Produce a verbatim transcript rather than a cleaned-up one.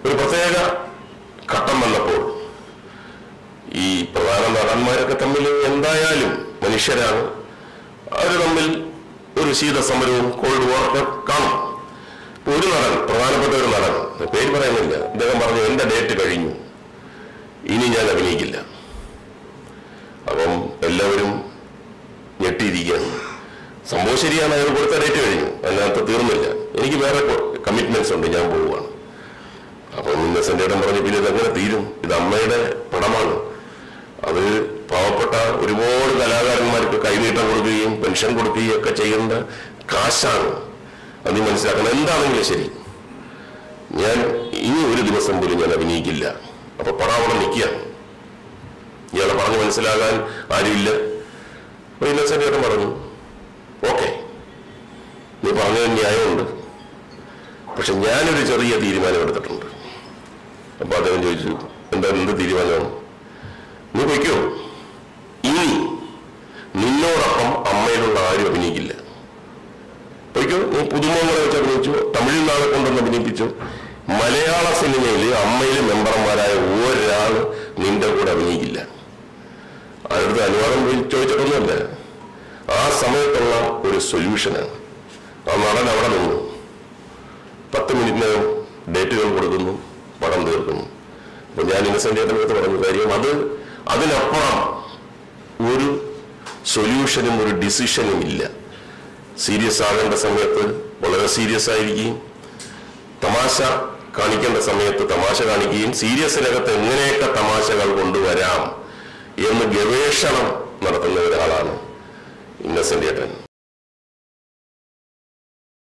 ഒരു പ്രത്യേക ഘട്ടം വന്നപ്പോൾ ഈ പ്രധാന നടന്മാരൊക്കെ തമ്മിൽ എന്തായാലും മനുഷ്യരാണ്, അവർ തമ്മിൽ ഒരു ശീതസമരവും കോൾഡ് വാറൊക്കെ കാണും. ഒരു നടൻ, പ്രധാനപ്പെട്ട ഒരു നടൻ, പേര് പറയുന്നില്ല, അദ്ദേഹം പറഞ്ഞു എന്റെ ഡേറ്റ് കഴിഞ്ഞു, ഇനി ഞാൻ അഭിനയിക്കില്ല. അപ്പം എല്ലാവരും ഞെട്ടിയിരിക്കുകയാണ്. സംഭവം ശരിയാണ്, അയാൾ കൊടുത്ത ഡേറ്റ് കഴിഞ്ഞു, അതിനകത്ത് തീർന്നില്ല, എനിക്ക് വേറെ കമ്മിറ്റ്മെന്റ്സ് ഉണ്ട്, ഞാൻ പോവുകയാണ്. അപ്പം ഇന്നസെന്റ് ഏട്ടൻ പറഞ്ഞു പിന്നെ ഇതെങ്ങനെ തീരും, ഇത് അമ്മയുടെ പടമാണ്, അത് പാവപ്പെട്ട ഒരുപാട് കലാകാരന്മാർക്ക് കൈനീട്ടം കൊടുക്കുകയും പെൻഷൻ കൊടുക്കുകയും ഒക്കെ ചെയ്യേണ്ട കാശാണ്, അത് നീ മനസ്സിലാക്കണം. എന്താണെങ്കിലും ശരി, ഞാൻ ഇനി ഒരു ദിവസം പോലും ഞാൻ അഭിനയിക്കില്ല. അപ്പൊ പടം അവിടെ നിൽക്കുകയാണ്, ഇയാളെ പറഞ്ഞു മനസ്സിലാകാൻ ആരുമില്ല. അപ്പൊ ഇന്നസെന്റ് ഏട്ടൻ പറഞ്ഞു ഓക്കെ, നീ പറഞ്ഞത് ന്യായമുണ്ട്, പക്ഷെ ഞാനൊരു ചെറിയ തീരുമാനം എടുത്തിട്ടുണ്ട്. അപ്പൊ അദ്ദേഹം ചോദിച്ചു എന്താ, എന്ത് തീരുമാനമാണ്? നീ പൊയ്ക്കോ, ഇനി നിന്നോടൊപ്പം അമ്മയിലുള്ള ആരും അഭിനയിക്കില്ല, പൊയ്ക്കോ. നീ പുതുമുഖങ്ങളെ വെച്ച് അഭിനയിച്ചു, തമിഴിൽ നാളെ കൊണ്ടൊന്ന് അഭിനയിപ്പിച്ചു, മലയാള സിനിമയിൽ അമ്മയിലെ മെമ്പർമാരായ ഒരാൾ നിന്റെ കൂടെ അഭിനയിക്കില്ല. അവരുടെ അനുവാദം ചോദിച്ചിട്ടൊന്നുമല്ല, ആ സമയത്തുള്ള ഒരു സൊല്യൂഷനാണ്. ആ നടൻ അവിടെ നിന്നു, പത്ത് മിനിറ്റിനകം ഡേറ്റുകൾ കൊടുക്കുന്നു, പടം തീർക്കുന്നു. അപ്പൊ ഞാൻ ഇന്നസെന്റ് ഏട്ടൻ്റെ അടുത്ത് പറഞ്ഞ കാര്യം, അത് അതിനപ്പുറം ഒരു സൊല്യൂഷനും ഒരു ഡിസിഷനും ഇല്ല. സീരിയസ് ആകേണ്ട സമയത്ത് വളരെ സീരിയസ് ആയിരിക്കുകയും, തമാശ കാണിക്കേണ്ട സമയത്ത് തമാശ കാണിക്കുകയും, സീരിയസിനകത്ത് എങ്ങനെയൊക്കെ തമാശകൾ കൊണ്ടുവരാം എന്ന് ഗവേഷണം നടത്തുന്ന ഒരാളാണ് ഇന്നസെന്റ് ഏട്ടൻ.